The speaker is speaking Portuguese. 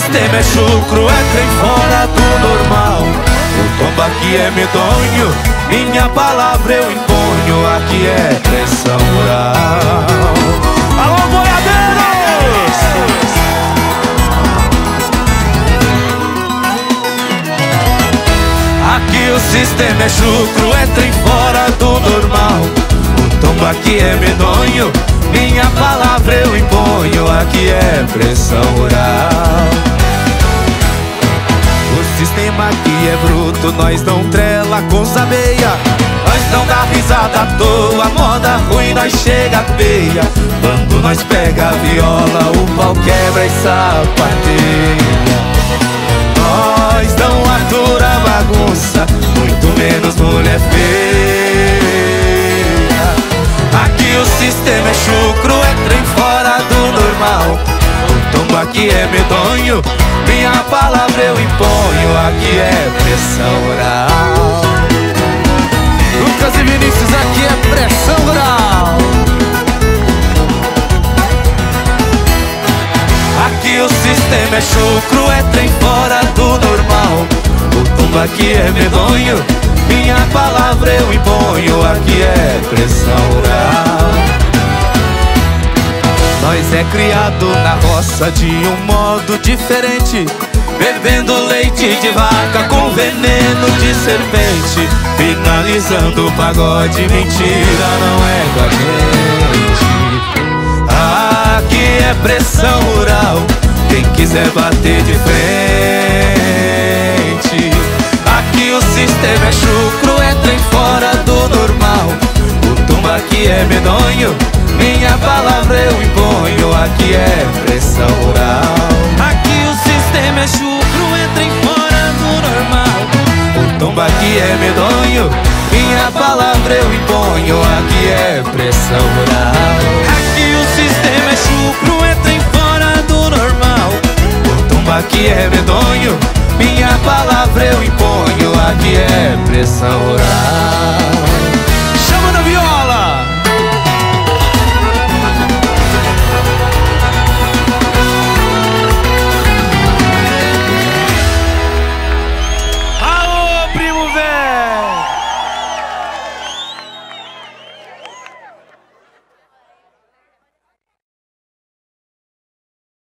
sistema é chucro, é trem fora do normal. O tombo aqui é medonho, minha palavra eu imponho. Aqui é pressão oral. Alô, boiadeiros! Aqui o sistema é chucro, é trem fora do normal. O tombo aqui é medonho, minha palavra eu imponho. Aqui é pressão oral. O sistema aqui é bruto, nós não trela com sabeia. Nós não dá risada à toa, moda ruim nós chega peia. Quando nós pega a viola, o pau quebra e sapateia. Nós não atura bagunça, muito menos mulher feia. Aqui o sistema é chucro, é trem fora do normal. O tombo aqui é medonho, minha palavra eu imponho. Aqui é pressão oral. Lucas e Vinícius, aqui é pressão oral. Aqui o sistema é chucro, é trem fora do normal. O tombo aqui é medonho, minha palavra eu imponho. Aqui é pressão oral. Nós é criado na roça de um modo diferente, bebendo leite de vaca com veneno de serpente. Finalizando o pagode, mentira não é com a gente. Aqui é pressão oral, quem quiser bater de frente. Aqui o sistema é chucro, é trem fora do normal. O tombo aqui é medonho, minha palavra eu imponho. Aqui é pressão oral. Aqui o sistema é chucro, é trem fora do normal. O tombo aqui é medonho, minha palavra eu imponho. Aqui é pressão oral. Aqui o sistema é chucro, é trem fora do normal. O tombo aqui é medonho, minha palavra eu imponho. Aqui é pressão oral.